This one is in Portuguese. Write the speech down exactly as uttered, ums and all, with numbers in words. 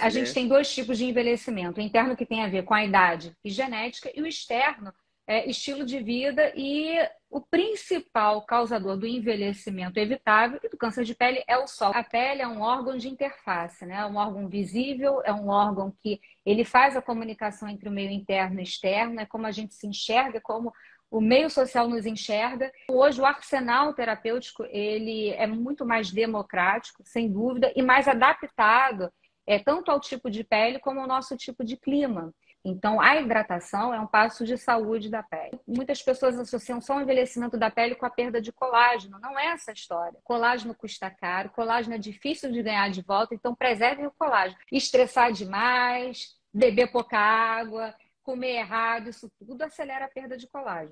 A gente né? tem dois tipos de envelhecimento: o interno, que tem a ver com a idade e genética, e o externo, é estilo de vida. E o principal causador do envelhecimento evitável e do câncer de pele é o sol. A pele é um órgão de interface, né? É um órgão visível, é um órgão que ele faz a comunicação entre o meio interno e externo, é como a gente se enxerga, como o meio social nos enxerga. Hoje o arsenal terapêutico ele é muito mais democrático, sem dúvida, e mais adaptado, é, tanto ao tipo de pele como ao nosso tipo de clima. Então, a hidratação é um passo de saúde da pele. Muitas pessoas associam só o envelhecimento da pele com a perda de colágeno. Não é essa a história. Colágeno custa caro, colágeno é difícil de ganhar de volta, então preservem o colágeno. Estressar demais, beber pouca água, comer errado, isso tudo acelera a perda de colágeno.